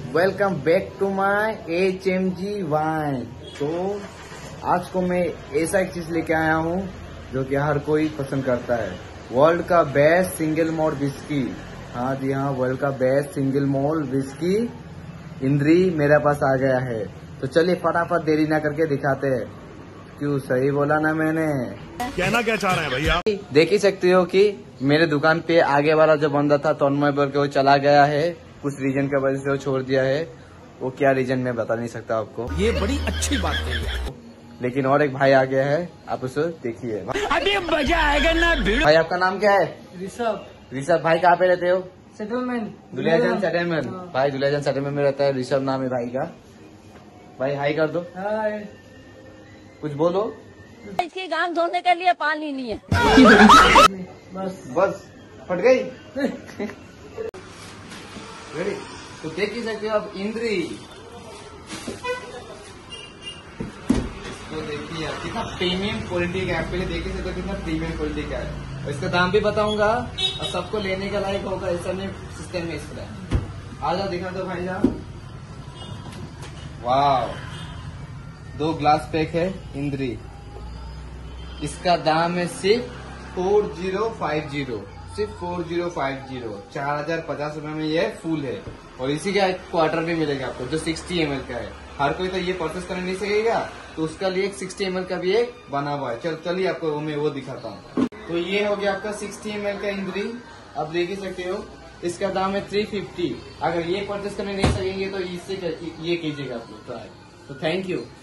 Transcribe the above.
Welcome back to my HMG wine. तो आज को मैं ऐसा एक चीज लेके आया हूँ जो कि हर कोई पसंद करता है। वर्ल्ड का बेस्ट सिंगल मॉल्ट विस्की। हाँ जी हाँ, वर्ल्ड का बेस्ट सिंगल मॉल्ट विस्की इंद्री मेरे पास आ गया है। तो चलिए फटाफट देरी ना करके दिखाते हैं। क्यों, सही बोला ना मैंने? कहना क्या चाह रहे हैं भैया? देख ही सकते हो कि मेरे दुकान पे आगे वाला जो बंदा था तन्मय बोल के वो चला गया है। कुछ रीजन की वजह से वो छोड़ दिया है। वो क्या रीजन मैं बता नहीं सकता आपको। ये बड़ी अच्छी बात है। लेकिन और एक भाई आ गया है, आप उसे देखिए। अभी मजा आएगा ना भिड़। भाई आपका नाम क्या है? ऋषभ। ऋषभ भाई कहाँ पे रहते हो? सेटलमेंट। दुलियाजन सेटलमेंट। भाई दुलियाजन सेटलमेंट में रहता है। ऋषभ नाम है भाई का। भाई हाई कर दो, हाय। कुछ बोलो। इसके गांव धोने के लिए पानी नहीं है। बस फट गई। रेडी? तो देख ही सकते हो आप इंद्री। तो देखिए यार कितना प्रीमियम क्वालिटी का है। आप पहले देख ही सकते हो कितना प्रीमियम क्वालिटी का है। और इसका दाम भी बताऊंगा और सबको लेने का लायक होगा ऐसा नहीं सिस्टम में इसका। आ जाओ दिखा दो भाई साहब। वाह, 2 ग्लास पैक है इंद्री। इसका दाम है सिर्फ 4050, सिर्फ 4050। 4050 रुपए में ये फुल है। और इसी का एक क्वार्टर भी मिलेगा आपको जो 60 ml का है। हर कोई तो ये परचेस करने नहीं सकेगा, तो उसका लिए एक 60 ml का भी एक बना हुआ है। चलिए आपको मैं वो दिखाता हूँ। तो ये हो गया आपका 60 ml का इंद्री। आप देख ही सकते हो इसका दाम है 350। अगर ये परचेस करने नहीं सकेंगे तो इससे ये कीजिएगा आप लोग। तो थैंक यू।